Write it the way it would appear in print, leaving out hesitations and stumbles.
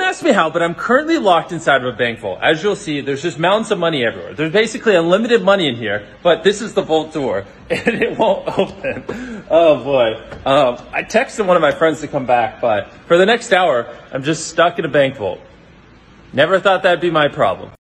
Ask me how, but I'm currently locked inside of a bank vault. As you'll see, there's just mountains of money everywhere. There's basically unlimited money in here, but this is the vault door, and it won't open. Oh boy. I texted one of my friends to come back, but for the next hour, I'm just stuck in a bank vault. Never thought that'd be my problem.